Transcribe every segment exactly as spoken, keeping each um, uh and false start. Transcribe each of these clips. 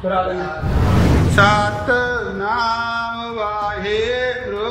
सतनाम वाहेगुरु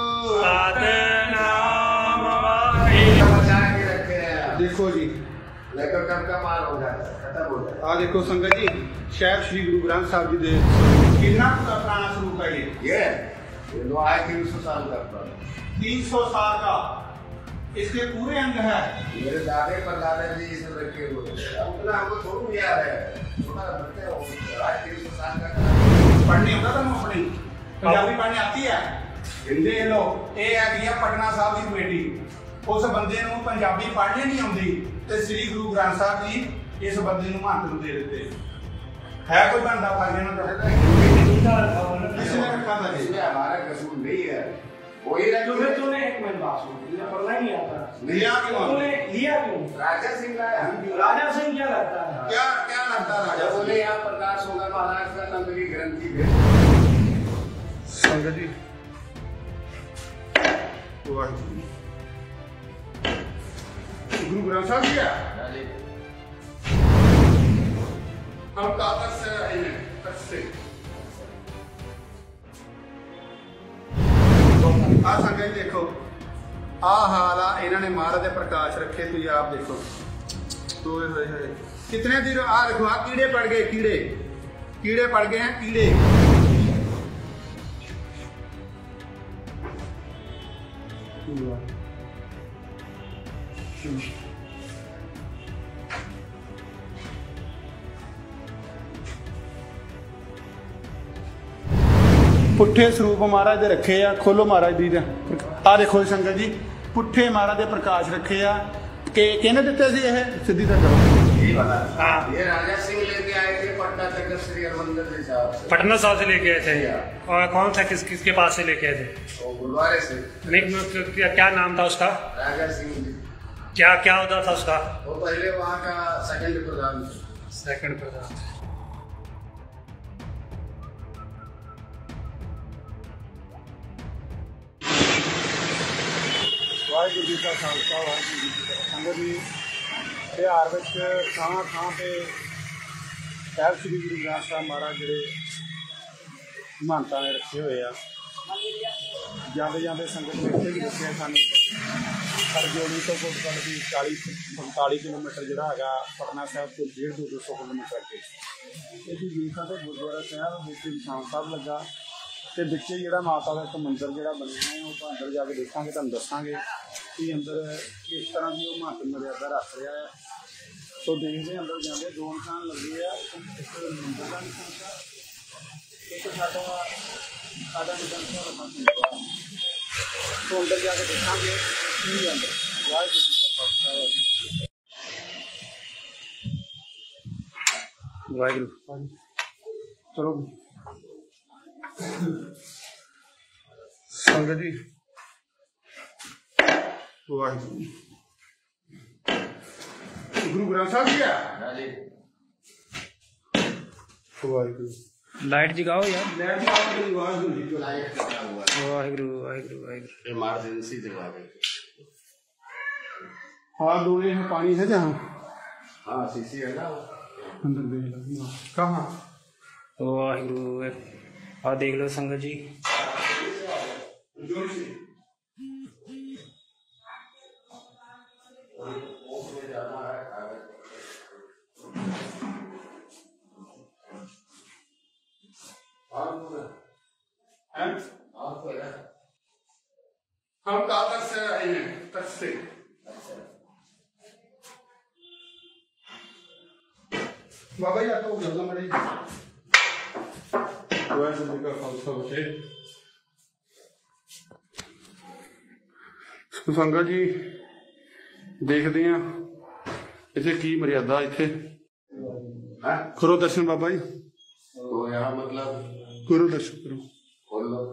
सतनाम वाहेगुरु। देखो जी लेकर कब का मार हो जाता है, खत्म हो जाता है। आ देखो संगत जी, शायद श्री गुरु ग्रंथ साहब जी दे कितना पुराना स्वरूप है ये ये ये तो आए तीन सौ साल का पुराना, तीन सौ साल का। इसके पूरे अंग है। मेरे दादे परदादा जी इसे रखे हुए हैं। उतना हमको थोड़ा याद है, थोड़ा बच्चे हो आज तीन सौ साल का। पढ़ने होता था अपनी पंजाबी पढ़ने आती है हिंदी लो ये है गया पटना साहब की कमेटी। उस बंदे नूं पंजाबी पढ़ने नहीं आती तो श्री गुरु ग्रंथ साहब जी इस बंदे नूं महत्व दे देते है। कोई बनता फर्ज किसी ने रखा था जी, हमारा कसूर नहीं है। वही तुम्हें तूने एक मिनट बात सुन, तुझे पढ़ना ही नहीं आता, लिया क्यों? तूने लिया क्यों? राजा सिंह का है। राजा सिंह क्या लगता है? क्या क्या लगता राजा? जब बोले यहाँ प्रकाश होगा महाराज का नंद की ग्रंथि है। संगत जी गुरु ग्रंथ साहब जी हम कागज से रहे हैं कच्चे। आ संगत देखो आ हाल आ इन्होंने महाराज प्रकाश रखे। तुझे आप देखो तो कितने दिन आ देखो आ कीड़े पड़ गए, कीड़े कीड़े पड़ गए हैं कीड़े। पुट्ठे स्वरूप महाराज दे रखे आ। खोलो महाराज दी आ देखो संगत जी पुट्ठे महाराज दे प्रकाश रखे आ। के कहने देते सी ये सीधी तरह करो। ये बता हाँ ये राजा सिंह लेके आए थे पटना तक श्री हरमंदिर के साहब से। पटना साहब से लेके आए थे। और कौन सा किस किसके पास से लेके आए थे? वो गुरुद्वारे से। नहीं क्या, क्या नाम था उसका? राजा सिंह जी। क्या क्या होता था उसका? वो पहले वहाँ का सेकंड प्रधान सेकंड प्रधान। वाहिगुरू जी का खालसा वाहिगुरू जी की फतेह। संगत जी बिहार में थां थां पे साहिब श्री गुरु ग्रंथ साहब महाराज ਜਿਹੜੇ महंता ने रखे हुए आ। जाते जाते संगत ने इतने भी दसिया सानू हरजोड़ी तो कोटकल भी चाली पंताली किलोमीटर जोड़ा है पटना साहब को डेढ़ दो दो सौ किलोमीटर अगे ये जीसा तो गुरुद्वारा साहब बिच निशान साहब लगा तो बिचे जो माता का एक मंदिर जो बनया है वो अंदर जाके देखा तुम दसांगे कि अंदर किस तरह की वो महत्व मर्यादा रख रहा है। तो देखते अंदर जाते दो निशान लगे है, एक मंदिर का निशान था, एक साडा साडा निशान था रखा सुनता। तो अंदर जाके देखा कि अंदर वाहिगुरू चलो संगत जी वाहिगुरू गुरु ग्रंथ साहब जी वाहिगुरू। लाइट जगाओ यार, लाइट जगाओ वाहिगुरू जी। लाइट लगा हुआ है। वाहिगुरू वाहिगुरू वाहिगुरू। इमरजेंसी जगा गई। हाँ दोनों में पानी है जहाँ हाँ सीसी है ना अंदर देख लो कहाँ। वाहिगुरू और देख लो संगत जी हम कागज से रहे हैं तक से। बाबा जी तो गल मड़ी वाहिगुरू जी का खालसा बचे। संगत जी देखते हैं इसे की मर्यादा इतने करो दर्शन बाबा जी। तो यहाँ मतलब करो दर्शन करो खोल लो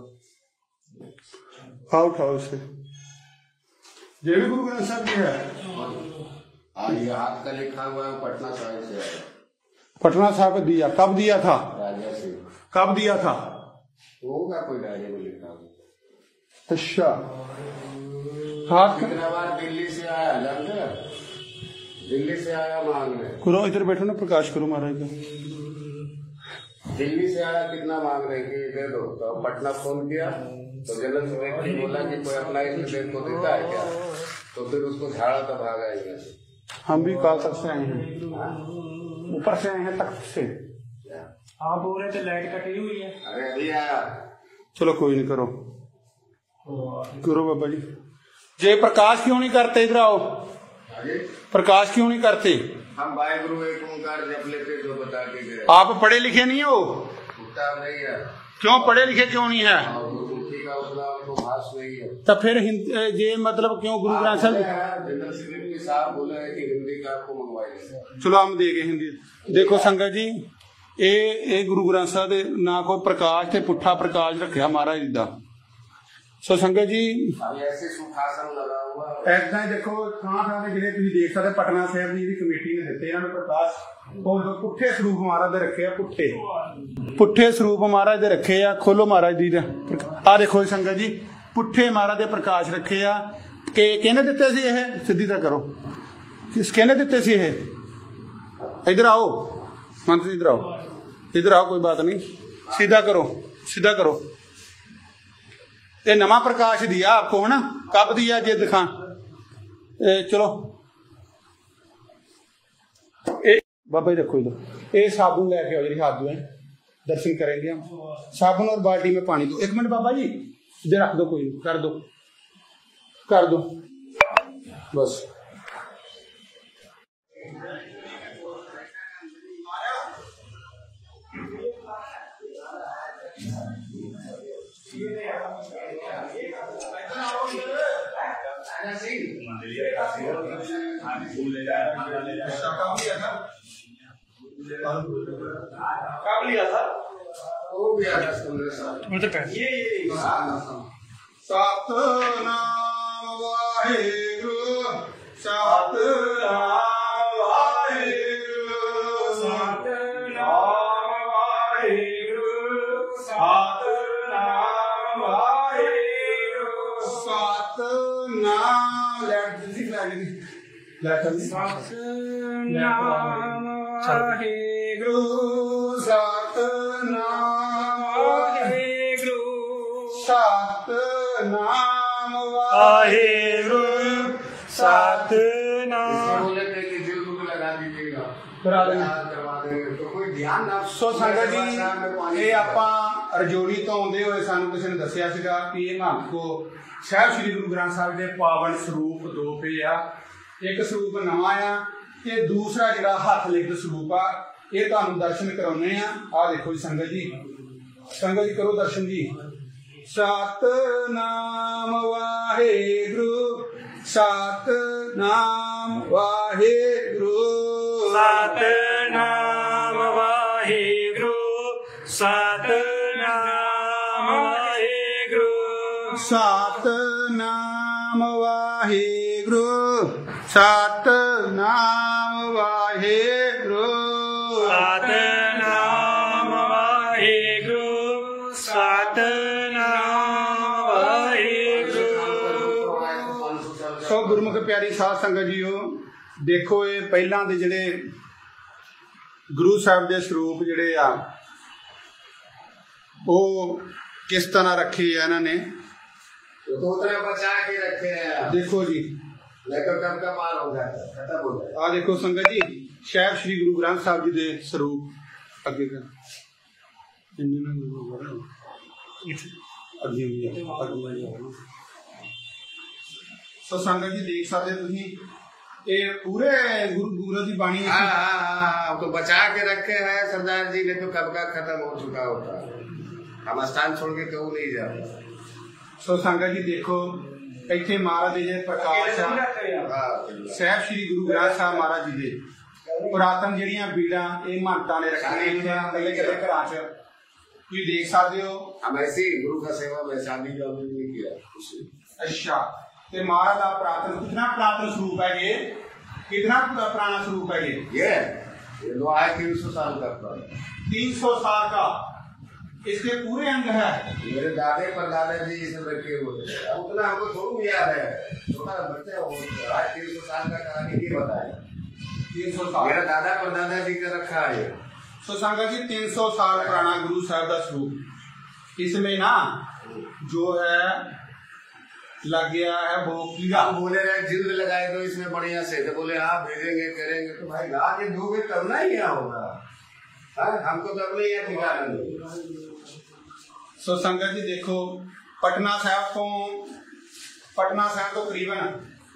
आओ उठाओ इसे। जय भी गुरु ग्रंथ साहब जी है। हाँ ये हाथ का लिखा हुआ है पटना साहिब से है। पटना साहब दिया कब दिया था? राजा सिंह। कब दिया था? होगा कोई राजा को लिखा हुआ। अच्छा हाथ कितना बार दिल्ली से आया जानते हैं? दिल्ली से आया मांगने। करो इधर बैठो ना प्रकाश करो महाराज का। दिल्ली से आया, कितना मांग रहे कि दे दो, तो पटना फोन किया तो जनरल सेक्रेटरी बोला कि कोई अपना इंटरनेट को देता है क्या, तो फिर उसको झाड़ा तो भागा है। हम भी काल तक से आए हैं, ऊपर से आए हैं तख्त से। आप बोल रहे थे लाइट कटी हुई है। अरे अभी आया। चलो कोई नहीं, करो करो बाबा जी। जय प्रकाश क्यों नहीं करते? इधर आओ। प्रकाश क्यों नहीं करते? हम वाहिगुरु एक ओंकार जप लेते जो बता के गए। आप पढ़े लिखे नहीं हो? नहीं है। क्यों पढ़े लिखे क्यों नहीं है? का उतना उनको भाष नहीं है। तो फिर ये मतलब क्यों गुरु ग्रंथ साहब जनरल सेक्रेटरी साहब बोले है कि हिंदी का आपको मंगवाएंगे। चलो हम देंगे हिंदी। देखो संगत जी, ये ये गुरु ग्रंथ साहब दे ना कोई प्रकाश ते पुट्ठा प्रकाश रखा महाराज जी दा। सो संगत जी ऐसे सुखासन लगा हुआ ऐसा देखो ਥਾਂ ਥਾਂ ਤੇ ਜਿਹੜੇ ਤੁਸੀਂ ਦੇਖ ਸਕਦੇ ਪਟਨਾ ਸਾਹਿਬ ਦੀ ਜਿਹੜੀ ਕਮੇਟੀ ਨੇ ਦਿੱਤੇ ਇਹਨਾਂ ਨੂੰ ਪ੍ਰਕਾਸ਼ ਉਹ ਪੁੱਠੇ ਸਰੂਪ ਮਹਾਰਾਜ ਦੇ ਰੱਖੇ ਆ। ਪੁੱਠੇ ਪੁੱਠੇ ਸਰੂਪ ਮਹਾਰਾਜ ਦੇ ਰੱਖੇ ਆ। ਖੋਲੋ ਮਹਾਰਾਜ ਜੀ ਦਾ ਆ ਦੇਖੋ ਸੰਗਤ ਜੀ, ਪੁੱਠੇ ਮਹਾਰਾਜ ਦੇ ਪ੍ਰਕਾਸ਼ ਰੱਖੇ ਆ। ਕਿ ਕਿਹਨੇ ਦਿੱਤੇ ਸੀ ਇਹ? ਸਿੱਧੀ ਤਾਂ ਕਰੋ, ਕਿਸ ਕਿਹਨੇ ਦਿੱਤੇ ਸੀ ਇਹ? इधर आओ मंत्री, इधर आओ, इधर आओ, कोई बात नहीं, सीधा करो सीधा करो। ये नवा प्रकाश दिया आपको है ना? कब दिया जे दिखा? ए, चलो ए, बाबा जी देखो इधर, ये साबुन लेके आओ जी, हाथ धोए, दर्शन करेंगे हम। साबुन और बाल्टी में पानी दो। एक मिनट बाबा जी इधर रख दो, कोई कर दो कर दो बस। कब लिया था? वो भी आया ये ये सतनाम वाहेगुरु, सतनाम वाहेगुरु, सतनाम वाहेगुरु, सतनाम वाहेगुरु, सतनाम लेट जी लगी लेट सतनाम वाहेगुरु, सतनाम वाहेगुरु, सतनाम वाहेगुरु, सतनाम। बोले थे कि दिल को लगा दीजिएगा, करा देंगे करवा देंगे, तो कोई ध्यान ना। ਸੋ ਸੰਗਤ ਜੀ, ਇਹ ਆਪਾਂ ਰਜੋੜੀ ਤੋਂ ਆਉਂਦੇ ਹੋਏ ਸਾਨੂੰ ਕਿਸੇ ਨੇ ਦੱਸਿਆ ਸੀਗਾ ਕਿ ਇਹ ਮਹੰਤ ਕੋ ਸਾਹਿਬ ਸ੍ਰੀ ਗੁਰੂ ਗ੍ਰੰਥ ਸਾਹਿਬ ਦੇ ਪਾਵਨ ਸਰੂਪ ਦੋ ਪਏ ਆ। ਇੱਕ ਸਰੂਪ ਨਵਾਂ ਆ ਤੇ ਦੂਸਰਾ ਜਿਹੜਾ ਹੱਥ ਲਿਖਤ ਸਰੂਪ ਆ, ਇਹ ਤੁਹਾਨੂੰ ਦਰਸ਼ਨ ਕਰਾਉਣੇ ਆ। ਆਹ ਦੇਖੋ ਜੀ ਸੰਗਤ ਜੀ, ਸੰਗਤ ਜੀ ਕਰੋ ਦਰਸ਼ਨ ਜੀ। ਸਤਨਾਮ ਵਾਹਿਗੁਰੂ, ਸਤਨਾਮ ਵਾਹਿਗੁਰੂ, सतनाम वाहेगुरु, सतनाम वाहेगुरु, सतनाम वाहेगुरु, सतनाम वाहेगुरु, सतनाम वाहेगुरु, सतनाम वाहेगुरु। सो गुरमुख प्यारी साध संगत जीओ, देखो ये पहला दे जिहड़े गुरु साहब दे स्वरूप जिहड़े आ वो किस तरह रखे आ इन्होंने, दो तरह बचा के रखे हैं। देखो जी, लेकर कब का पार हो जाता है, खत्म हो जाता है। आ देखो संगत जी, शायद श्री गुरु ग्रंथ साहब जी दे स्वरूप अगे कर अगे। सो संगत जी देख सकते तुसीं, ये पूरे गुरु गुरु की बाणी हाँ हाँ हाँ, तो बचा के रखे हैं सरदार जी ने, तो कब का खत्म हो चुका होता। हम स्थान छोड़ के क्यों नहीं जाते। सो संगत जी देखो, इतने महाराज जी प्रकाश साहब श्री गुरु ग्रंथ साहब महाराज जी दे पुरातन जड़ियां बीड़ा ये महंता ने रखने कले कले घर च तुम देख सकते हो। हम ऐसे ही गुरु का सेवा में शादी का नहीं किया। अच्छा, ते महाराज का पुरातन कितना पुरातन स्वरूप है ये, कितना पुराना स्वरूप है ये? ये ये लो है तीन सौ साल का, तीन सौ साल का इसके पूरे अंग है। मेरे दादे पर दादा जी इसे रखे हुए, उतना हमको थोड़ा याद है, छोटा बच्चा हो आज तीन सौ साल का कहानी नहीं बताया। तीन सौ साल मेरा दादा पर दादा जी का रखा है। तो संगत जी तीन सौ साल पुराना गुरु साहब का स्वरूप, इसमें ना जो है लग गया है वो कीड़ा। हम बोले रहे जिल्द लगाए तो इसमें बढ़िया से, तो बोले हाँ भेजेंगे करेंगे, तो भाई ला के दोगे तब ना ही यहाँ होगा। हाँ, हमको तो अपने यहाँ ठिकाना नहीं। सो संगत जी देखो, पटना साहब तो पटना साहब तो करीबन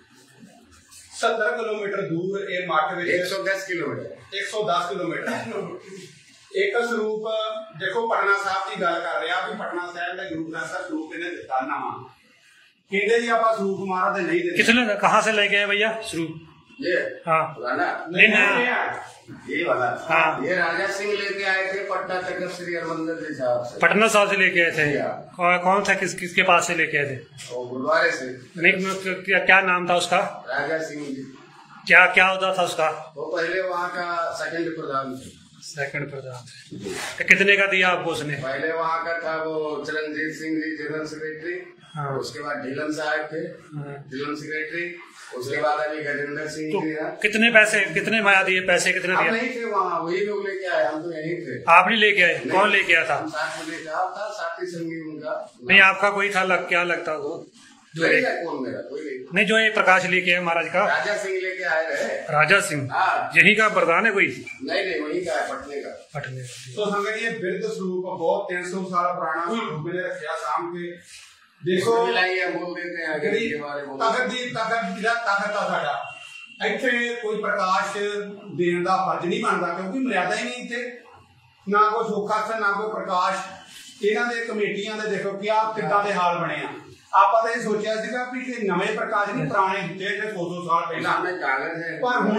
सत्तर किलोमीटर दूर ये मठ एक सौ दस किलोमीटर एक सौ दस किलोमीटर एक स्वरूप देखो पटना साहब की गल कर रहे हैं भी पटना साहब का गुरु ग्रंथ साहब स्वरूप इन्हें दिता नवा कहते जी आप स्वरूप हमारा तो नहीं देते। किसने कहाँ से लेके आए भैया स्वरूप? ये हाँ पुराना नहीं, नहीं, नहीं, ये वाला हाँ। ये राजा सिंह लेके आए थे पटना तक श्री हरमंदिर जी साहब से, पटना साहब से लेके आए थे। कौन कौन था, किस किसके पास से लेके आए थे? और गुरुद्वारे से। नहीं, क्या, क्या नाम था उसका? राजा सिंह जी। क्या क्या होता था उसका? वो पहले वहाँ का सेकंड प्रधान थे। सेकंड प्रधान थे। तो कितने का दिया आपको उसने? पहले वहाँ का था वो चरणजीत सिंह जी जनरल सेक्रेटरी। हाँ। उसके बाद ढीलन साहब थे जनरल सेक्रेटरी। उसके बाद अभी गजेंद्र सिंह तो जी। कितने पैसे कितने माया दिए, पैसे कितने हम दिए? नहीं थे वहाँ, वही लोग लेके आए, हम तो यहीं थे। आप नहीं लेके आए? कौन लेके आया था? हम साथ में लेके आया था, साथी संगी उनका। नहीं आपका कोई था, लग, क्या लगता वो जो नहीं एक, है कौन मेरा, कोई नहीं। नहीं जो ये प्रकाश लेके आए महाराज का? राजा सिंह लेके आए रहे। राजा सिंह हाँ। यही का प्रधान है कोई? नहीं नहीं वही का है, पटने का। पटने। तो संगत ये बिरध स्वरूप बहुत तीन सौ साल पुराना स्वरूप मैंने रखा साम के देखो मिलाइए बोल देते हैं आगे के बारे में। ताकत दी ताकत दा ताकत आ साडा ਇੱਥੇ कोई प्रकाश देने का फर्ज नहीं बनता क्योंकि मर्यादा ही नहीं इतने ना कोई सोखा सा ना कोई प्रकाश। इन्हां दे कमेटियां दे देखो कि आप कितना दे हाल बने आ। ਆਪਾਂ ਤਾਂ ਇਹ ਸੋਚਿਆ ਸੀਗਾ ਵੀ ਕਿ ਨਵੇਂ ਪ੍ਰਕਾਸ਼ ਨਹੀਂ ਪੁਰਾਣੇ ਦਿੱਤੇ ਜਿਹੜੇ सौ सौ ਸਾਲ ਪਹਿਲਾਂ ਪਰ ਹੁਣ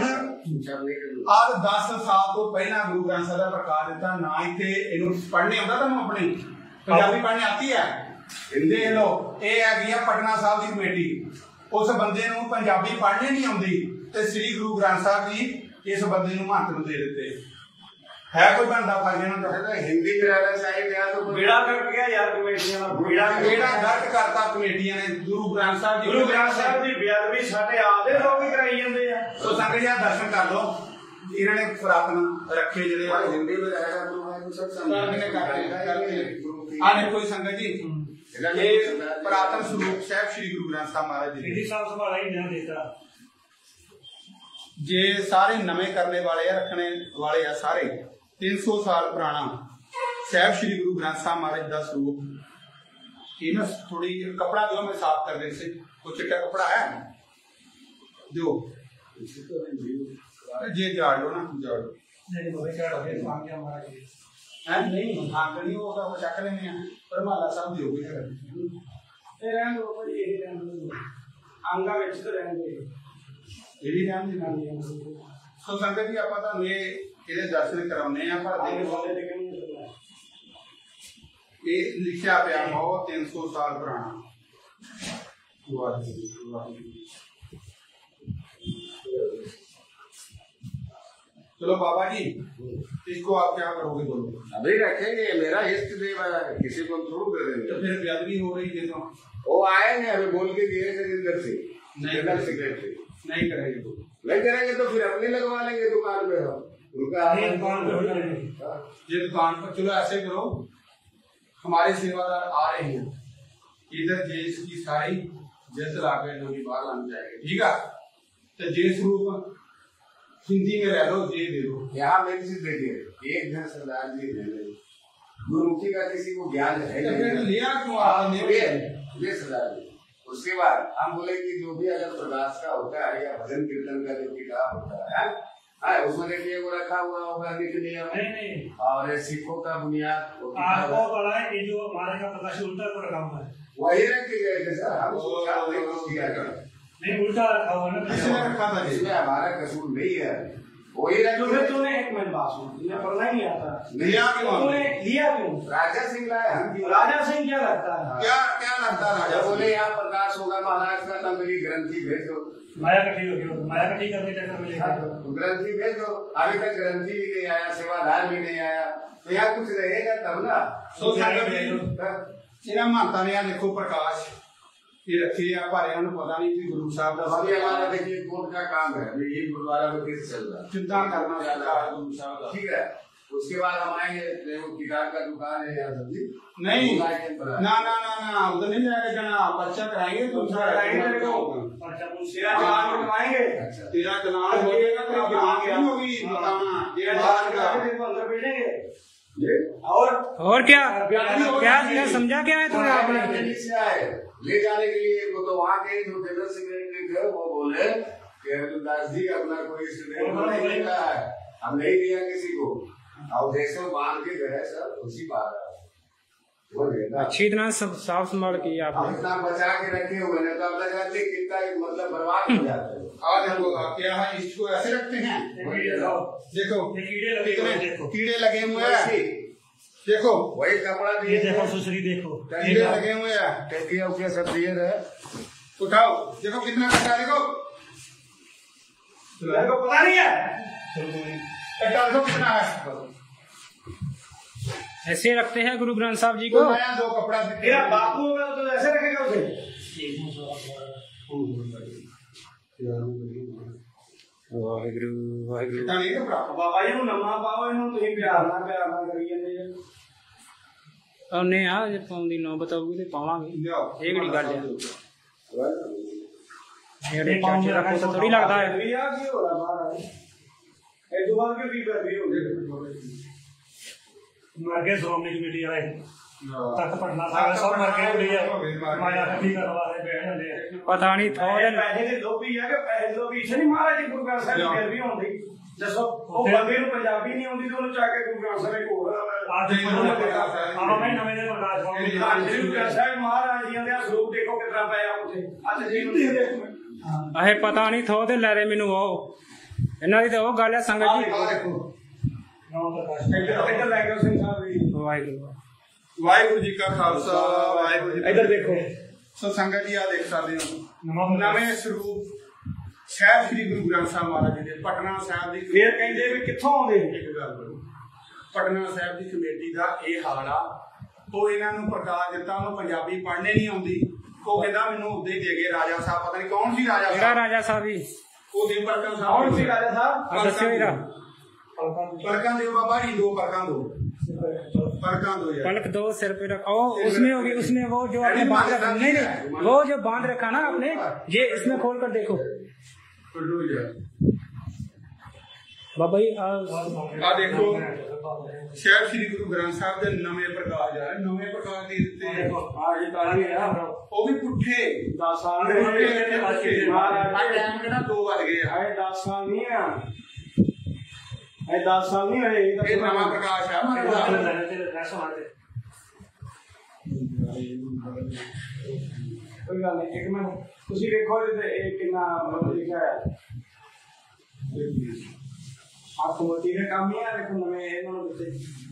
ਆਹ दस ਸਾਲ ਤੋਂ ਪਹਿਲਾਂ ਗੁਰੂ ਗ੍ਰੰਥ ਸਾਹਿਬ ਦਾ ਪ੍ਰਕਾਸ਼ ਦਿੱਤਾ ਨਾ ਇੱਥੇ ਇਹਨੂੰ ਪੜ੍ਹਨੇ ਆਉਂਦਾ ਤੁਹਾਨੂੰ ਆਪਣੀ ਪੰਜਾਬੀ ਪੜ੍ਹਨੇ ਆਤੀ ਹੈ ਦੇਖ ਲਓ ਇਹ ਹੈਗੀ ਆ ਪਟਨਾ ਸਾਹਿਬ ਦੀ ਕਮੇਟੀ। ਉਸ ਬੰਦੇ ਨੂੰ ਪੰਜਾਬੀ ਪੜ੍ਹਨੇ ਨਹੀਂ ਆਉਂਦੀ ਤੇ ਸ੍ਰੀ ਗੁਰੂ ਗ੍ਰੰਥ ਸਾਹਿਬ ਜੀ ਇਸ ਬੰਦੇ ਨੂੰ ਮਹੰਤ ਨੂੰ ਦੇ ਦਿੱਤੇ। है कोई बनता फर्ज इन्होंने तो हिंदी में रहना चाहिए तो बेड़ा कर गया यार कमेटियां दा बेड़ा बेड़ा गर्क करता कमेटियां ने गुरु ग्रंथ साहब जी गुरु ग्रंथ साहब दी बेअदबी साडे आपदे लोग ही कराई जांदे आ। तो संगत जी दर्शन कर लो इन्होंने पुरातन रखे जेडे हिंदी में रहेगा तो सब समझने करते आ देखो संगत जी ये पुरातन स्वरूप साहब श्री गुरु ग्रंथ साहब महाराज जी जी साहब संभाला ही नहीं देता। जे सारे नवे करने वाले है रखने वाले है सारे तीन सौ साल पुराना साहब श्री गुरु ग्रंथ साहब महाराज का स्वरूप। ये ना थोड़ी कपड़ा दो मैं साफ कर दे से कुछ चिट्टा कपड़ा है दो जे झाड़ लो ना झाड़ लो है नहीं हाँ नहीं होगा वो चक लेने पर माला साहब दोगे आंगा विच तो रहेंगे यही रहन दी नाम सो संगत जी आप ਇਹਦੇ ਦਰਸ਼ਨ ਕਰਾਉਣੇ ਆ ਪਰ ਇਹ ਲਿਖਿਆ ਪਿਆ ਬਹੁਤ तीन सौ ਸਾਲ ਪੁਰਾਣਾ। चलो बाबा जी इसको आप क्या करोगे बोलो? अभी रखेंगे, मेरा हिस्ट देव है, किसी को थोड़ा कर देंगे। तो फिर बेअदबी हो रही है तो वो आएंगे अभी बोल के गए गजेंद्र से नहीं सेक्रेटरी नहीं करेंगे तो नहीं करेंगे तो फिर अपने लगवा लेंगे दुकान पे हम उनका ये दुकान पर। चलो ऐसे करो हमारे सेवादार आ रहे हैं इधर जेस की सारी जस लाके लोग बाहर आने जाएंगे ठीक है। तो जेस रूप हिंदी में रह लो जे दे दो यहाँ मेरी चीज देखिए एक दिन सरदार जी दे दे गुरुमुखी का किसी को ज्ञान है लिया क्यों आपने ये सरदार जी। उसके बाद हम बोले कि जो भी अगर प्रकाश का होता है या भजन कीर्तन का जो किताब होता है हाँ उसमें देखिए वो रखा हुआ होगा लिख लिया नहीं नहीं और सिखों का बुनियाद आपको पता है ये जो हमारे का प्रकाश उल्टा को रखा हुआ है वही रख के गए थे सर हम सोचा नहीं कुछ किया कर नहीं उल्टा रखा हुआ ना इसमें रखा था इसमें हमारा कसूर नहीं है वही रख तो फिर तूने एक मिनट बात सुन तुझे पढ़ना ही नहीं आता लिया क्यों तूने लिया क्यों? राजा सिंह लाए हम राजा सिंह क्या लगता है? क्या क्या लगता है राजा बोले यहाँ प्रकाश होगा महाराज का तब मेरी ग्रंथी भेज दो माया कठी हो गई माया कठी करने चक्कर में लेकर ग्रंथी भेज दो। अभी तक ग्रंथी भी नहीं आया सेवादार भी नहीं आया तो यहाँ कुछ रहेगा तब ना इन्हें माता ने देखो प्रकाश ये रखी है पर इन्होंने पता नहीं कि गुरु साहब का अभी हमारा देखिए कोर्ट का काम है अभी ये गुरुद्वारा में केस चल रहा है चिंता करना चाहता है गुरु साहब का ठीक है उसके बाद हम आएंगे, देखो किताब का दुकान है यहाँ सब्जी नहीं ना ना ना ना उधर नहीं जाएगा जाना, पर्चा कराएंगे दूसरा कराएंगे तेरे को, तेरा चालान कटवाएंगे, तेरा चालान हो जाएगा तो आपकी होगी बताना, तेरा चालान करा के तेरे को अंदर भेजेंगे। और और क्या क्या क्या समझा क्या है तूने आपने? ले जाने के लिए वो तो वहाँ के जो जनरल सेक्रेटरी थे वो बोले कि दास जी अपना कोई स्टूडेंट नहीं मिला है, हम नहीं दिया किसी को, और जैसे बांध के गए सर उसी बात अच्छी तरह सब साफ संभाल की आपने, इतना बचा के रखे हुए हैं तो अब लगा कितना मतलब बर्बाद हो जाता है। और देखो क्या है, इसको ऐसे रखते हैं, देखो कीड़े लगे हुए हैं, देखो वही कपड़ा दिए, देखो सुसरी देखो कीड़े लगे हुए हैं, टंकिया उकिया सब दिए रहे, उठाओ देखो कितना कट्टा, देखो देखो पता नहीं है कट्टा देखो कितना है। ऐसे रखते हैं गुरु ग्रंथ साहब जी को। तो नया दो कपड़ा तेरा बापू होगा तो ऐसे रखेगा उसे। वाहिगुरु वाहिगुरु नहीं कपड़ा बाबा जी ਨੂੰ ਨਮਾ ਪਾਓ, ਇਹਨੂੰ ਤੁਸੀਂ ਪਿਆਰ ਨਾਲ ਪਿਆਰ ਨਾਲ ਕਰੀ ਜਾਂਦੇ ਜੀ। ਉਹਨੇ ਆ ਜੇ ਪਾਉਂਦੀ ਨਾ ਬਤਾਉਗੀ ਤੇ ਪਾਵਾਂਗੇ, ਇਹ ਕਿਹੜੀ ਗੱਲ ਆ? ਜਿਹੜੇ ਚਾਚੇ ਦਾ ਪੁੱਤ ਥੋੜੀ ਲੱਗਦਾ ਹੈ। ਇਹ ਆ ਕੀ ਹੋ ਰਿਹਾ ਬਾਹਰ, ਇਹ ਤੋਂ ਬਾਅਦ ਕੀ ਕਰ ਰਹੀ ਹੋ ਗਈ मर गए श्रोमणी कमेटी वाले तक पटना साहब सब मर गए कुड़ी है माया हट्टी करवा रहे बहन दे पता नहीं थोड़े पैसे ਦੇ ਲੋਭੀ ਹੈ ਕਿ ਪੈਸੇ ਦੇ ਲੋਭੀ ਇਸੇ ਨਹੀਂ ਮਹਾਰਾਜ ਜੀ ਗੁਰੂ ਗ੍ਰੰਥ ਸਾਹਿਬ ਫਿਰ ਵੀ ਹੁੰਦੀ। ਦੱਸੋ ਉਹ ਬੰਦੇ ਨੂੰ ਪੰਜਾਬੀ ਨਹੀਂ ਆਉਂਦੀ ਤੇ ਉਹਨੂੰ ਚਾ ਕੇ ਗੁਰੂ ਗ੍ਰੰਥ ਸਾਹਿਬ ਕੋਲ आज आप मैं नਵੇਂ ਦੇ प्रकाश ਗੁਰੂ ਗ੍ਰੰਥ ਸਾਹਿਬ ਮਹਾਰਾਜ ਜੀ ਦੇ ਸਰੂਪ ਦੇਖੋ ਕਿਤਨਾ ਪਿਆ ਉੱਥੇ। ਅੱਜ ਜੀ ਨੂੰ ਦੇਖੋ ਆਹੇ ਪਤਾ ਨਹੀਂ ਥੋ ਤੇ ਲੈ ਰਹੇ ਮੈਨੂੰ ਉਹ ਇਹਨਾਂ ਦੀ ਤਾਂ ਉਹ ਗੱਲ ਹੈ ਸੰਗਤ ਜੀ। ਦੇਖੋ ਇੱਧਰ ਲੈ ਕੇ ਸਿੰਘ ਸਾਹਿਬ ਜੀ। ਵਾਹਿਗੁਰੂ ਵਾਹਿਗੁਰੂ ਜੀ ਕਾ ਖਾਲਸਾ ਵਾਹਿਗੁਰੂ ਜੀ। ਇੱਧਰ ਦੇਖੋ ਸੋ ਸੰਗਤ ਜੀ ਆ ਦੇਖ ਸਕਦੇ ਹੋ ਨਵੇਂ ਸਰੂਪ ਸਾਹਿਬ ਸ੍ਰੀ ਗੁਰੂ ਗ੍ਰੰਥ ਸਾਹਿਬ ਮਹਾਰਾਜ ਜੀ ਦੇ ਪਟਨਾ ਸਾਹਿਬ ਦੀ। ਫੇਰ ਕਹਿੰਦੇ ਵੀ ਕਿੱਥੋਂ ਆਉਂਦੇ ਇੱਕ ਗੱਲ ਕਰੋ, ਪਟਨਾ ਸਾਹਿਬ ਦੀ ਕਮੇਟੀ ਦਾ ਇਹ ਹਾਲ ਆ। ਉਹ ਇਹਨਾਂ ਨੂੰ ਪ੍ਰਕਾਸ਼ ਦਿੱਤਾ, ਉਹਨੂੰ ਪੰਜਾਬੀ ਪੜ੍ਹਨੇ ਨਹੀਂ ਆਉਂਦੀ, ਉਹ ਕਹਿੰਦਾ ਮੈਨੂੰ ਉਦੇ ਹੀ ਦੇ ਗਏ ਰਾਜਾ ਸਾਹਿਬ, ਪਤਾ ਨਹੀਂ ਕੌਣ ਸੀ ਰਾਜਾ ਕਿਹੜਾ ਸਾਹਿਬ, ਰਾਜਾ ਸਾਹਿਬ ਜੀ ਉਹ ਦੇ ਪਰਕਾਂ ਸਾਹਿਬ ਕੌਣ ਸੀ ਰਾਜਾ ਸਾਹਿਬ ਦੱਸਿਓ ਇਹਦਾ। परकां दो बाबा जी, दो परकां दो परकां दो यार, पलक दो सिर पे रखा, ओ उसमें होगी, उसमें वो जो आपने बांध रखा, नहीं नहीं वो जो बांध रखा ना आपने, ये इसमें खोल कर देखो बाबा जी। आ देखो ਸਾਹਿਬ ਸ੍ਰੀ ਗੁਰੂ ਗ੍ਰੰਥ ਸਾਹਿਬ ਦੇ ਨਵੇਂ ਪ੍ਰਕਾਸ਼ ਆ ਰਹੇ, ਨਵੇਂ ਪ੍ਰਕਾਸ਼ ਦੇ ਦਿੱਤੇ ਉਹ ਵੀ ਪੁੱਠੇ ਦਸ ਸਾਲ ਦੇ ਮਹਾਰਾਜ ਟਾਈਮ ਕਿਹੜਾ ਦੋ ਵੱਜ ਗਏ ਆ, ਇਹ ਦਸ ਸਾਲ ਨਹੀਂ ਆ, ਇਹ ਦਸ ਸਾਲ ਨਹੀਂ ਹੋਏ, ਇਹ ਨਵਾਂ ਪ੍ਰਕਾਸ਼ ਆ ਮਹਾਰਾਜ। ਕੋਈ ਗੱਲ ਨਹੀਂ, ਇੱਕ ਮਿੰਟ ਤੁਸੀਂ ਵੇਖੋ ਇਹ ਕਿੰਨਾ ਮਤਲਬ ਲਿਖਿਆ ਹੈ। आप मोती का काम नहीं है, देखो नवे इन्होंने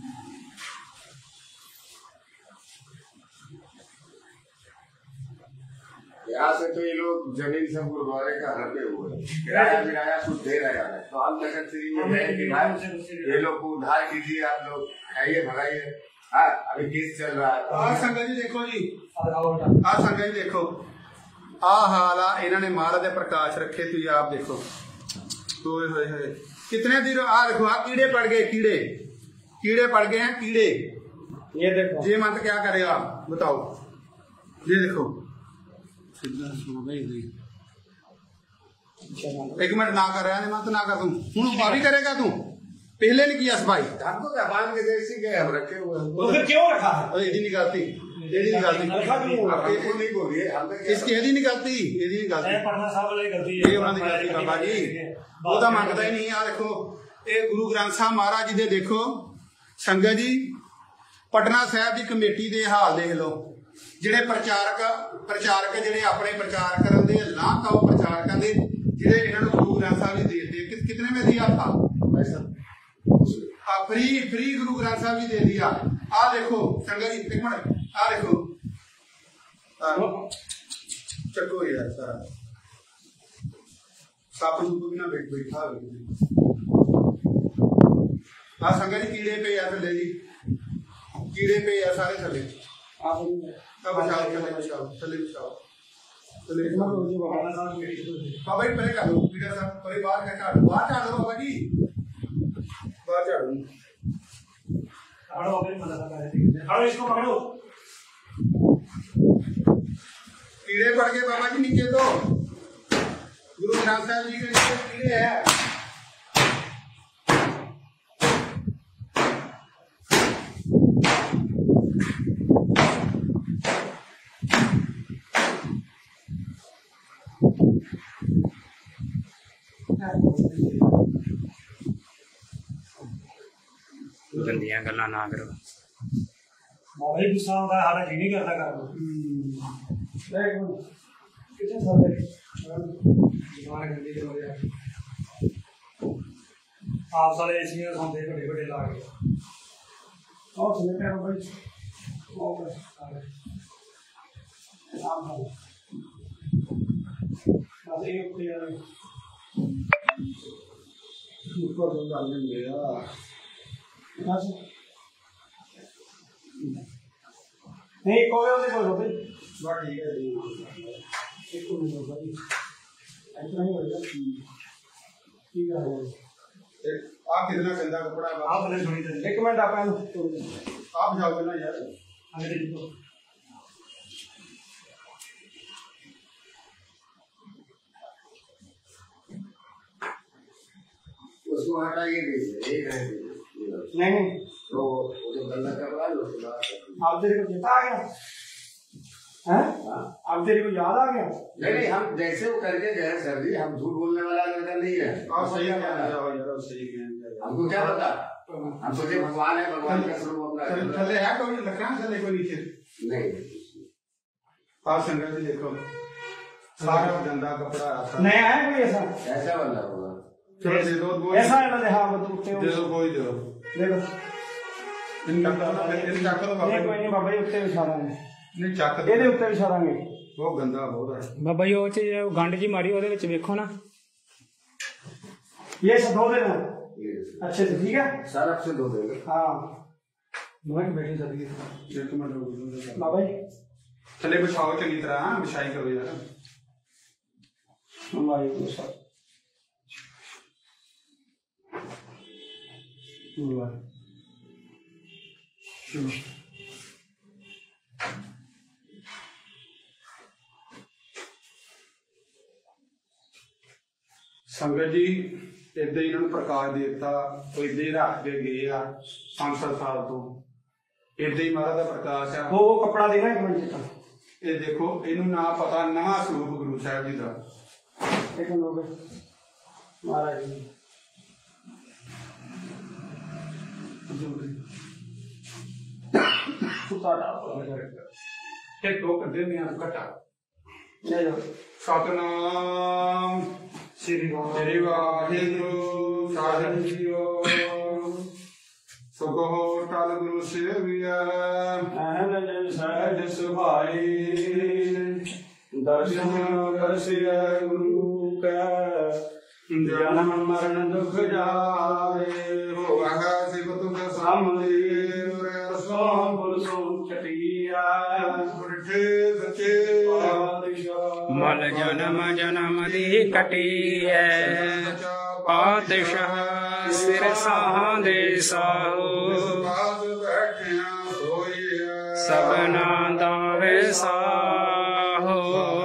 यहाँ से तो ये लोग जमीन से गुरुद्वारे का हटे हुए किराया किराया कुछ दे रहे हैं, तो हम तक श्री में है कि भाई ये लोग को उधार कीजिए, आप लोग खाइए भगाइए। हाँ अभी केस चल रहा है। आ संगत जी देखो जी, आ संगत जी देखो आ हाल आ, इन्होंने महाराज दे प्रकाश रखे, तुझे आप देखो होए होए होए कितने दिन आ देखो, आ कीड़े पड़ गए, कीड़े कीड़े पड़ गए हैं, कीड़े ये देखो। ये मत क्या करेगा बताओ, ये देखो एक मिनट ना कर रहा है, मत ना कर, तू हूं भी करेगा, तू पहले नहीं किया सफाई, हमको क्या बांध के जैसे गए हम रखे हुए हैं, तो फिर क्यों रखा है? एडी निकालती एडी निकालती आपको नहीं बोलिए, हम इसकी एडी निकालती एडी निकालती पटना साहब वाली गलती ਇਹ ਉਹਨਾਂ ਦੀ ਗਲਤੀ ਬਾਬਾ ਜੀ, ਉਹ ਤਾਂ ਮੰਗਦਾ ਹੀ ਨਹੀਂ। ਆ ਦੇਖੋ ਇਹ ਗੁਰੂ ਗ੍ਰੰਥ ਸਾਹਿਬ ਮਹਾਰਾਜ ਜੀ ਦੇ ਦੇਖੋ ਸੰਗਤ ਜੀ, ਪਟਨਾ ਸਾਹਿਬ ਦੀ ਕਮੇਟੀ ਦੇ ਹਾਲ ਦੇਖ ਲਓ। ਜਿਹੜੇ ਪ੍ਰਚਾਰਕ ਪ੍ਰਚਾਰਕ ਜਿਹੜੇ ਆਪਣੇ ਪ੍ਰਚਾਰ ਕਰਨ ਦੇ ਲਾਂਘ ਉਹ ਪ੍ਰਚਾਰਕਾਂ ਦੇ ਜਿਹੜੇ ਇਹਨਾਂ ਨੂੰ ਗੁਰੂ ਗ੍ਰੰਥ ਸਾਹਿਬ ਜੀ ਦੇ ਦਿੱਤੇ, कितने में दिया था पैसा? फ्री फ्री गुरु ग्रंथ साहब जी दे दिया। आ देखो संगत जी, एक मिनट, आ देखो चको यार सारा साफ रूप बिना बैठ बैठा आ संगत जी, कीड़े पे यार थले जी, कीड़े पे यार सारे थले, आप सब बचाओ थले बचाओ थले बचाओ थले बाबा जी पहले कर दो कीड़ा साहब, पहले बाहर का काट, बाहर काट दो बाबा जी, बाहर झाड़ो। खड़ो अभी मदद कर रहे खड़ो इसको पकड़ो कीड़े पड़ गए बाबा जी नीचे तो गुरु ग्रंथ साहब जी के नीचे कीड़े हैं गंदियां गल्लां ना करो बाबा जी गुस्सा होता है हारा जी नहीं करता कर लो कितने साल जवान गंदी हो गया आप साले एसी में सोते बड़े बड़े ला के और सुने क्या भाई और आराम से बस ये क्लियर है ऊपर तो डाल देंगे यार नहीं कोई और नहीं बोलो भाई बस ठीक है जी एक तो नहीं होगा ऐसा नहीं होगा ठीक है एक आप कितना गंदा कपड़ा है आप ने सुनी थी एक मिनट आप आप जाओगे ना यार अंग्रेजी को उसको हटाइए दीजिए एक है नहीं नहीं तो वो जो गंदा कपड़ा है उसको आप तेरे को चेता आ गया हैं अब तेरे को याद आ गया नहीं नहीं हम जैसे वो करके गए सर जी हम झूठ बोलने वाला लड़का नहीं है आप सही कह रहे हो यार सही कह रहे हो हमको क्या पता हम सोचे भगवान है भगवान का स्वरूप अपना थले है कोई लखना थले कोई नीचे नहीं आप संगत जी देखो सारा गंदा कपड़ा आता नया है कोई ऐसा ऐसा वाला होगा चलो दे दो दो ऐसा है ना हाँ वो तो दे दो कोई दे दो देखो इन कपड़ा इन चक्कर नहीं बाबा कोई नहीं बाबा जी उत्ते बिछा देंगे नहीं चक्कर ਇਹਦੇ ਉੱਤੇ ਵਿਛਾ ਦਾਂਗੇ वो गंदा बहुत है बाबा जी ਉਹ ਚ ਜੋ ਗੰਢ ਜੀ ਮਾਰੀ ਉਹਦੇ ਵਿੱਚ ਵੇਖੋ ਨਾ ये सब धो देना अच्छे से ठीक है सरफ से धो देंगे हाँ मोहन बैठे सर एक मिनट रुको बाबा जी थले बिछाओ चंगी तरह हां बिछाई करो यार हमारे को सब संगत जी इदा ही इन्होंने प्रकाश देता तो इदा ही रख के गए आ पांच सौ साल तो इदा ही महाराज का प्रकाश है वो वो कपड़ा देना एक मिनट तक ये देखो इन्हों ना पता नवा स्वरूप गुरु साहब जी का एक मिनट हो गए महाराज जी सुता डालो एक दो कर दे मैं कटा ले जाओ सतनाम श्री श्री वाहिगुरु साहिब जीओ सुखो टल गुरु सेविया अहम सहज सुभाई दर्शन करसिया गुरु का जन्म मरण दुख जाए हो आगा शिव तुम सामने सो पुरुषों चटिया उठे सचे मल जन्म जन्म दी कटी है पातशाह सिर साहां साहो सबना दावे साहो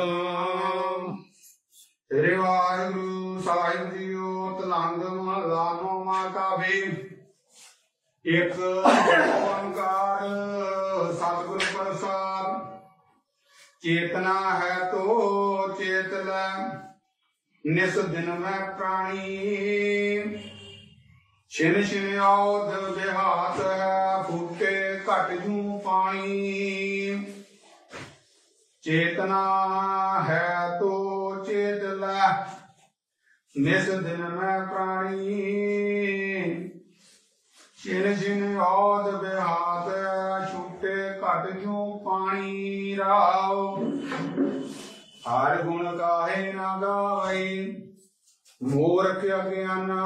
तेरे वाहिगुरु साहिब जीओ तलंग लानो मा का भी एक ओंकार सतगुरु प्रसाद चेतना है तो चेत ले निस दिन में प्राणी छिन छिन औध देहात है फूटे घट जू पानी चेतना है तो चेत ले निस दिन में प्राणी छिन छिन औध देहात छूटे घट जू पानी राव हर गुण गाहे ना गावे मूर्ख अज्ञाना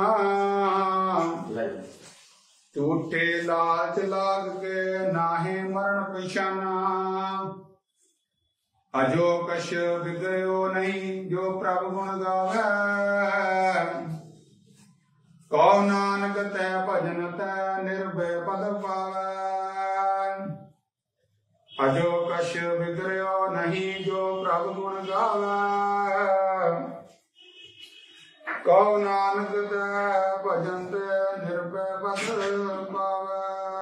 झूठे लालच लाग के नाहे मरण पछाना अजो कश बिगड़ो नहीं जो प्रभु गुण गावे कौ नानक तै भजन तै निर्भय पद पावे ਕਉ ਨਾਨਕ ਤੈ ਭਜਨ ਤੇ ਨਿਰਭੈ ਬਲ ਪਾਵੈ।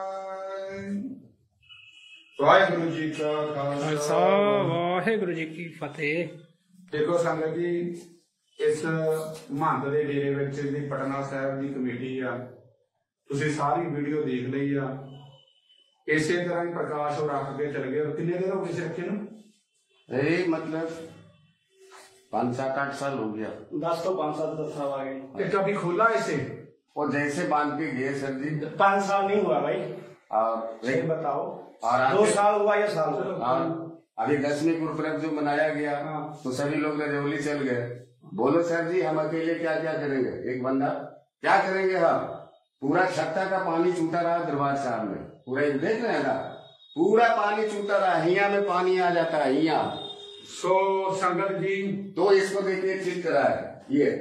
ਵਾਹਿਗੁਰੂ ਜੀ ਕਾ ਖਾਲਸਾ ਵਾਹਿਗੁਰੂ ਜੀ ਕੀ ਫਤਿਹ। ਦੇਖੋ ਸੰਗਤ ਜੀ, ਇਸ ਮਹੰਤ ਦੇ ਡੇਰੇ ਵਿੱਚ ਜਿਹੜੀ ਪਟਨਾ ਸਾਹਿਬ ਦੀ ਕਮੇਟੀ ਆ, ਤੁਸੀਂ ਸਾਰੀ ਵੀਡੀਓ ਦੇਖ ਲਈ ਆ। ਇਸੇ ਤਰ੍ਹਾਂ ਹੀ ਪ੍ਰਕਾਸ਼ ਉਹ ਰੱਖ ਕੇ ਚਲੇ ਗਏ। ਕਿੰਨੇ ਦਿਨ ਹੋ ਗਏ ਸੀ ਰੱਖੇ ਨੂੰ? यही मतलब पाँच सात आठ साल हो गया। दस तो पाँच साल दस साल आ गए। कि कभी खोला इसे? और जैसे बांध के गए सर जी। पाँच साल नहीं हुआ भाई। और एक बताओ, और दो साल हुआ या साल? और अभी दसवीं गुरुपर्व जो मनाया गया तो सभी लोग रजौली चल गए। बोलो सर जी, हम अकेले क्या क्या करेंगे? एक बंदा क्या करेंगे? हम पूरा छत्ता का पानी छूटा रहा दरबार साहब में, पूरा देख रहे हैं ना, पूरा पानी छूटा रहा, हिया में पानी आ जाता है हिया। सो संगत जी, तो इसको देखिए ठीक करा है ये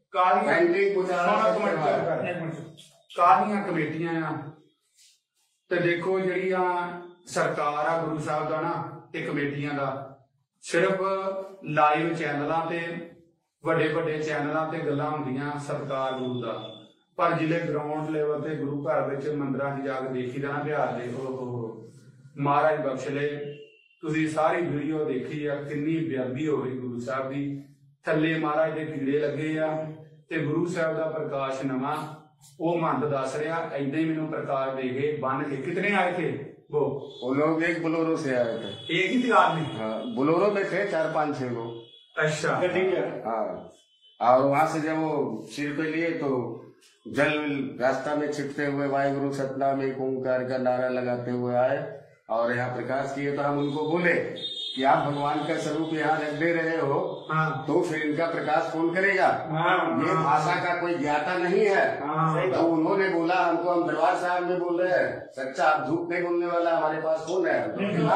ਕਾਹਦੀਆਂ ਕਮੇਟੀਆਂ ਆ। ਤੇ ਦੇਖੋ ਜਿਹੜੀਆਂ ਸਰਕਾਰ ਆ ਗੁਰੂ ਸਾਹਿਬ ਦਾ ਨਾ, ਇਹ ਕਮੇਟੀਆਂ ਦਾ ਸਿਰਫ ਲਾਈਵ ਚੈਨਲਾਂ ਤੇ ਵੱਡੇ ਵੱਡੇ ਚੈਨਲਾਂ ਤੇ ਗੱਲਾਂ ਹੁੰਦੀਆਂ ਸਤਿਕਾਰ ਗੁਰੂ ਦਾ, ਪਰ ਜ਼ਿਲ੍ਹੇ ਗਰਾਊਂਡ ਲੈਵਲ ਤੇ ਗੁਰੂ ਘਰ ਵਿੱਚ ਮੰਦਿਰਾਂ 'ਚ ਜਾ ਕੇ ਦੇਖੀਦਾ ਨਾ ਬਿਹਾਰ ਦੇ। ਉਹ ਮਹਾਰਾਜ ਬਖਸ਼ ਲੈ, ਤੁਸੀਂ ਸਾਰੀ ਵੀਡੀਓ ਦੇਖੀ ਆ, ਕਿੰਨੀ ਬੇਅਦਬੀ ਹੋ ਰਹੀ ਗੁਰੂ ਸਾਹਿਬ ਦੀ। ਥੱਲੇ ਮਹਾਰਾਜ ਦੇ ਕੀੜੇ ਲੱਗੇ ਆ ਤੇ ਗੁਰੂ ਸਾਹਿਬ ਦਾ ਪ੍ਰਕਾਸ਼ ਨਵਾਂ ਉਹ ਮੰਦ ਦੱਸ ਰਿਹਾ। ਏਦਾਂ ਹੀ ਮੈਨੂੰ ਪ੍ਰਕਾਸ਼ ਦੇ ਗਏ ਬੰਨ ਕੇ। कितने आए थे वो? वो लोग एक बोलोरो से आए थे। एक ही दुकान में? हाँ, बोलोरो में थे चार पांच छह लोग। अच्छा। हाँ, और वहां से जब वो सिर पे लिए तो जल रास्ता में छिपते हुए वाहिगुरु सतनाम एक ओंकार का नारा लगाते हुए आए और यहाँ प्रकाश किए। तो हम उनको बोले कि आप भगवान का स्वरूप यहाँ रख दे रहे हो, हाँ। तो फिर इनका प्रकाश कौन करेगा? हाँ, ये हाँ, भाषा का कोई ज्ञाता नहीं है। हाँ, तो उन्होंने बोला हमको, हम दरबार साहब में बोल रहे हैं, सच्चा आप झूठ नहीं बोलने वाला हमारे पास कौन है?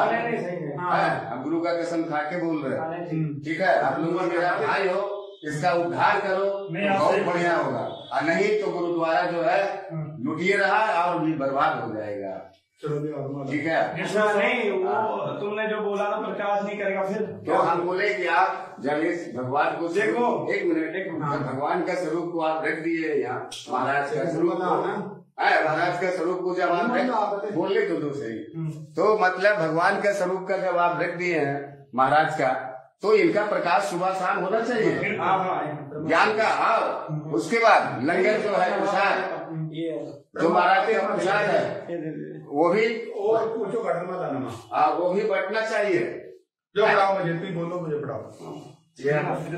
हम गुरु का कसम खा के बोल रहे हैं, ठीक है? आप लोग मेरा भाई हो, इसका उद्धार करो तो बहुत बढ़िया होगा, और नहीं तो गुरुद्वारा जो है लुटिए रहा और भी बर्बाद हो जाएगा। ठीक है? नहीं, वो तुमने जो बोला ना प्रकाश नहीं करेगा फिर तो हम बोले कि आप जब इस भगवान को देखो, एक मिनट, एक मिनट, भगवान का स्वरूप को आप रख दिए यहाँ, महाराज का स्वरूप महाराज का स्वरूप को जब आप बोले तो दो सही, तो मतलब भगवान का स्वरूप का जब आप रख दिए हैं महाराज का, तो इनका प्रकाश सुबह शाम होना चाहिए ज्ञान का। हाँ, उसके बाद लंगर जो है प्रसाद, जो महाराज का प्रसाद है वो भी जो घटना हाँ वो भी बंटना चाहिए। जो पढ़ाओ मुझे, तुम बोलो मुझे पढ़ाओ। ये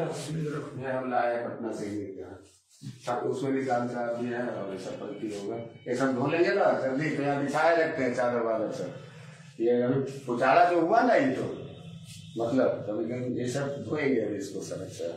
हम लाए पटना से ही सब, उसमें भी काम साहब भी है और सब पलटी होगा, ये सब धो लेंगे ना जल्दी। तो यहाँ बिछाए रखते हैं चादर वादर सब। ये अभी पुचारा जो हुआ ना, ये तो मतलब कभी ये सब धोएंगे अभी इसको सब। अच्छा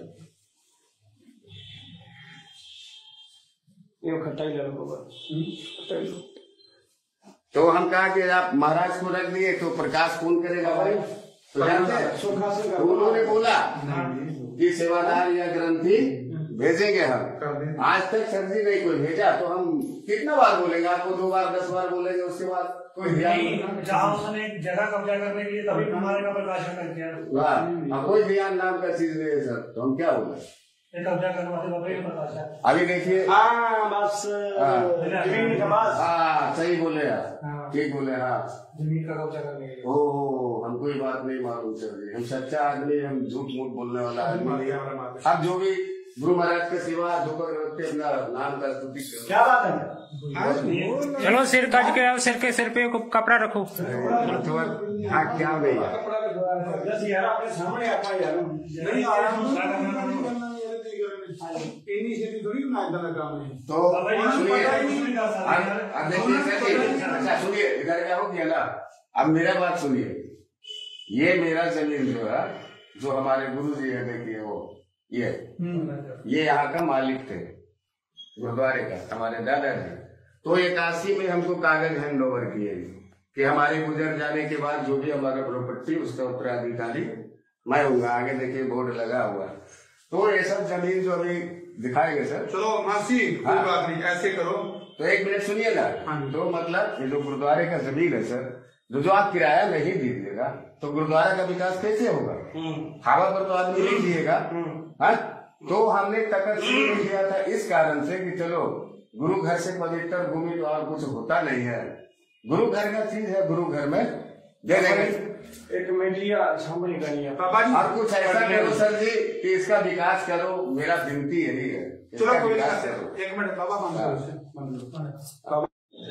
ये खट्टाई ले लो। तो हम कहा कि आप महाराज को रख दिए तो प्रकाश कौन करेगा भाई? तो जानते हैं उन्होंने बोला कि सेवादार या ग्रंथी भेजेंगे हम। आज तक सर जी नहीं कोई भेजा, तो हम कितना बार बोलेंगे आपको? दो बार दस बार बोलेंगे, उसके बाद कोई ध्यान। जहाँ उसने जगह कब्जा करने के लिए तभी हमारे का प्रकाशन कर दिया, कोई ध्यान नाम का चीज नहीं है सर। तो हम क्या बोले? कब्जा करवाते बाबा प्रकाश है। अभी देखिए, हाँ बस जमीन का बस। हाँ सही बोले आप, ठीक बोले। हाँ, जमीन का कब्जा करने के लिए। ओ हमको ये बात नहीं मालूम चल। हम सच्चा आदमी, हम झूठ मूठ बोलने वाला आदमी नहीं। अब जो भी गुरु महाराज का सेवा धोकर रखते अपना नाम का स्तुति करो। क्या बात है? चलो सिर कट के आओ, सिर के सिर पे कपड़ा रखो। हाँ क्या भैया, आपके सामने आपका यार नहीं आ रहा इन्हीं से थोड़ी ना इतना काम है। तो सुनिए, अब देखिए, अच्छा सुनिए, इधर क्या हो गया ना, अब मेरा बात सुनिए। ये मेरा जमीन जो है, जो हमारे गुरु जी है, देखिए वो ये ये यहाँ का मालिक थे गुरुद्वारे का, हमारे दादाजी। तो इक्यासी में हमको कागज हैंड ओवर किए कि हमारे गुजर जाने के बाद जो भी हमारा प्रॉपर्टी उसका उत्तराधिकारी मैं हूँ। आगे देखिए बोर्ड लगा हुआ। तो ये सब जमीन जो अभी दिखाएंगे सर। चलो मासी, कोई बात नहीं, ऐसे करो। तो एक मिनट सुनिए ना। तो मतलब ये जो गुरुद्वारे का जमीन है सर, जो जो आप किराया नहीं दीजिएगा तो गुरुद्वारा का विकास कैसे होगा? हवा पर तो आदमी नहीं जिएगा। हाँ, तो हमने तखत श्री में किया था इस कारण से कि चलो गुरु घर से पवित्र भूमि तो और कुछ होता नहीं है, गुरु घर का चीज है, गुरु घर में दे देंगे। एक मीडिया सामने करनी है और कुछ ऐसा करो सर जी कि इसका विकास करो, मेरा विनती यही है। चलो कोई एक मिनट बाबा मान लो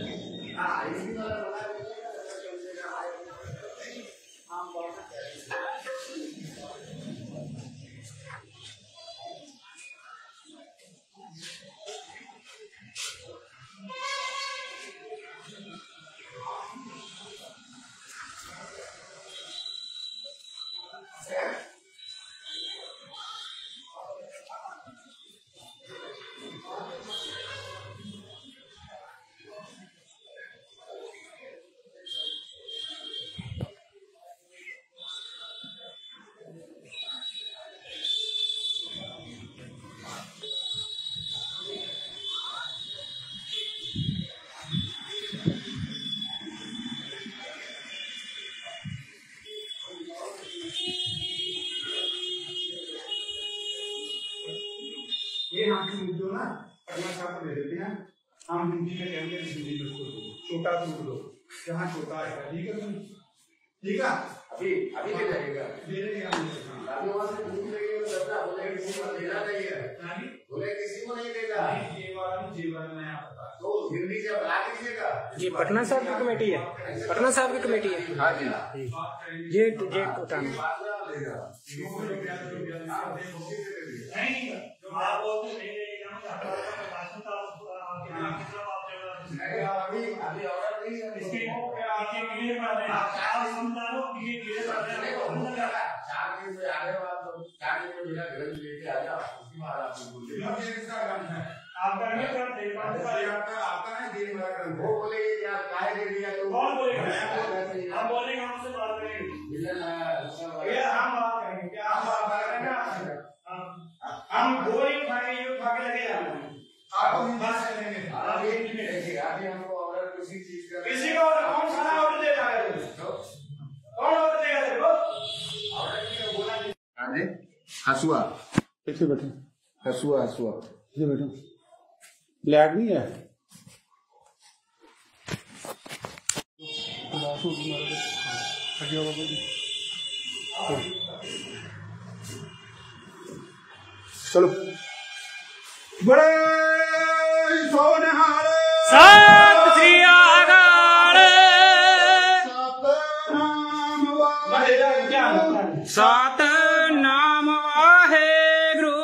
ये हम जो ना पटना साहब को दे देते हैं, हम हिंदी में कहेंगे हिंदी में उसको दो, छोटा दूध दो, जहाँ छोटा है ठीक है तुम ठीक है अभी अभी दे जाएगा, दे देंगे हम अभी वहाँ से दूध लेके सबका बोले किसी को देना नहीं है, बोले किसी को नहीं देगा, ये वाला जीवन में आता तो हिंदी से बता दीजिएगा। ये पटना साहब की कमेटी है, पटना साहब की कमेटी है। हाँ जी ये ये उठाना अभी अभी ऑर्डर नहीं है इसके आगे क्लियर कर दें, आप समझाओ कि ये क्लियर कर दें, चार दिन में आने वाला तो चार दिन में बिना घर लेके आ जाओ, उसके बाद आप बोल दीजिए इसका काम है आप करने कर दे आपका आपका है दिन भर कर वो बोले यार काहे दे दिया तो कौन बोलेगा, हम बोलेंगे, हमसे बात करेंगे, ये हम बात करेंगे क्या हम बात करेंगे, हम दो ही उठाएंगे, ये उठा के लगे जाना आप बात करेंगे। अभी देखिए अभी हमको ऑर्डर किसी चीज का किसी को कौन सा ऑर्डर देता है, कौन ऑर्डर देगा देखो ऑर्डर की बोला नहीं हसुआ कैसे बैठे हसुआ हसुआ ये बैठो ब्लैक नहीं है चलो बड़े सोनहार सत श्री अकाल सत नाम वाहेगुरु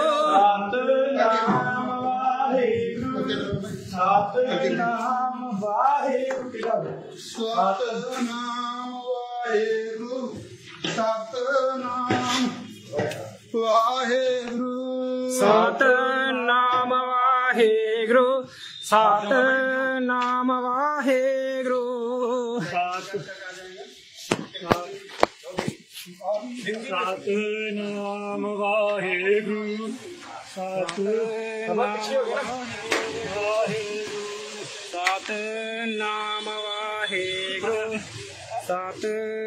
सतनाम वाहेगुरु सतनाम वाहेगुरु सतनाम वाहेगुरु सतनाम वाहेगुरु सतनाम वाहेगुरु सतनाम वाहेगुरु सतनाम सतनाम वाहेगुरु सत